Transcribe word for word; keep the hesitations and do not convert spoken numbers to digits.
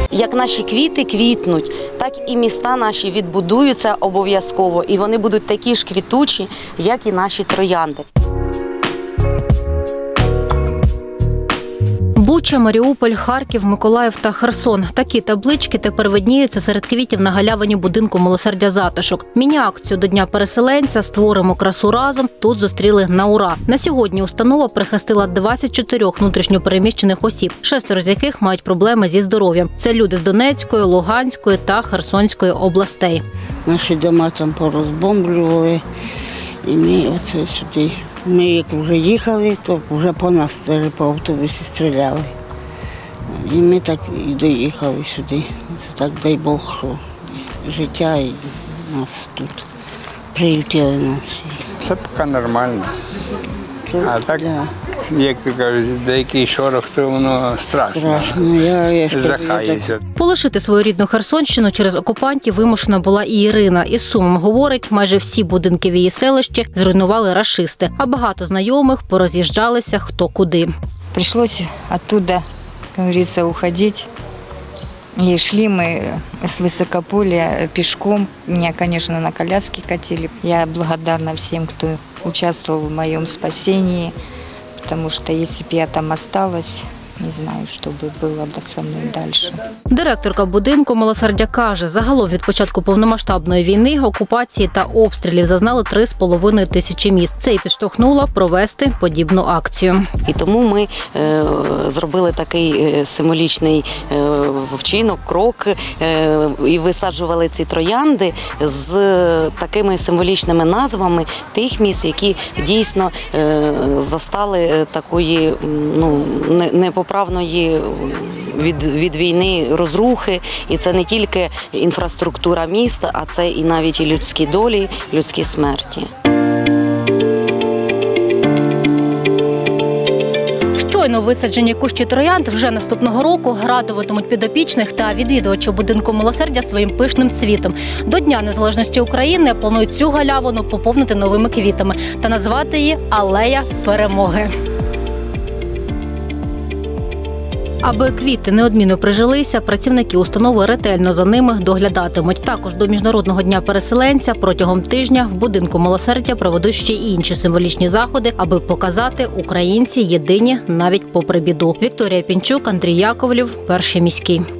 Як наші квіти квітнуть, так і міста наші відбудуються обов'язково. І вони будуть такі ж квітучі, як і наші троянди. Буча, Маріуполь, Харків, Миколаїв та Херсон. Такі таблички тепер видніються серед квітів на галявині будинку «Милосердя Затишок». Міні-акцію до Дня переселенця «Створимо красу разом» тут зустріли на ура. На сьогодні установа прихистила двадцять чотири внутрішньо переміщених осіб, шестеро з яких мають проблеми зі здоров'ям. Це люди з Донецької, Луганської та Херсонської областей. Наші дома там порозбомблювали, і ми оце сюди. Ми як вже їхали, то вже по нас по автобусі стріляли. І ми так і доїхали сюди. Так дай Бог, що життя і нас тут прилетіли наші. Це поки нормально. А так, да. Як ти кажеш, деякий шорох, то воно страшно. Страшно. Я, я жахаюся. Полишити свою рідну Херсонщину через окупантів вимушена була і Ірина. Із сумом говорить, майже всі будинки в її селищі зруйнували рашисти, а багато знайомих пороз'їжджалися хто куди. Прийшлося оттуда, як говориться, уходити. И шли мы с высокополя пешком. Меня, конечно, на коляске катили. Я благодарна всем, кто участвовал в моем спасении, потому что если бы я там осталась, не знаю, що би було со мною далі. Директорка будинку «Милосердя» каже, загалом від початку повномасштабної війни, окупації та обстрілів зазнали три з половиною тисячі міст. Це і підштовхнуло провести подібну акцію. І тому ми е, зробили такий е, символічний е, вчинок, крок е, і висаджували ці троянди з такими символічними назвами тих міст, які дійсно е, застали такої, ну, не по правної від, від війни розрухи. І це не тільки інфраструктура міста, а це і навіть і людські долі, людські смерті. Щойно висаджені кущі троянд вже наступного року радуватимуть підопічних та відвідувачів будинку «Милосердя» своїм пишним цвітом. До Дня незалежності України планують цю галявину поповнити новими квітами та назвати її «Алея перемоги». Аби квіти неодмінно прижилися, працівники установи ретельно за ними доглядатимуть. Також до Міжнародного дня переселенця протягом тижня в будинку «Милосердя» проведуть ще й інші символічні заходи, аби показати – українці єдині навіть попри біду. Вікторія Пінчук, Андрій Яковлів, Перший міський.